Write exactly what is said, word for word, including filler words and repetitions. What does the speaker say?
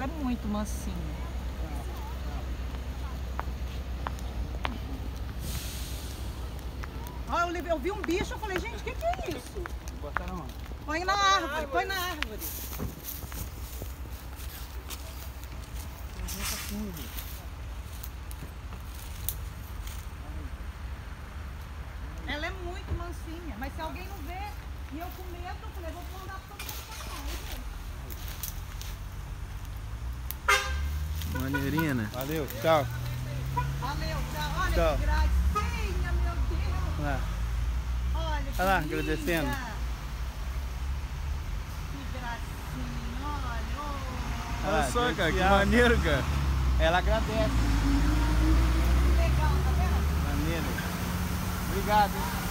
ela é muito mansinha. Olha, eu, eu vi um bicho, eu falei, gente, o que, que é isso? Botaram onde? Põe na árvore, põe na árvore. Ela é muito mansinha, mas se alguém não vê, e eu com medo, eu falei, vou mandar todo mundo pra cá. Maneirinha, né? Valeu, tchau. Valeu, tchau. Olha Tchau. que gracinha, meu Deus. Lá. Olha que Olha lá, linda. agradecendo. Que gracinha, olha. Oh. Olha só, cara, que maneiro, cara. Ela agradece. Que legal, tá vendo? Maneiro. Obrigado, hein?